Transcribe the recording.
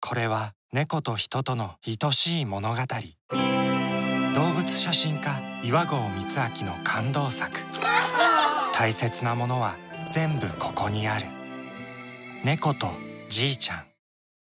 これは猫と人との愛しい物語。動物写真家岩合光明の感動作。大切なものは全部ここにある。猫とじいちゃん。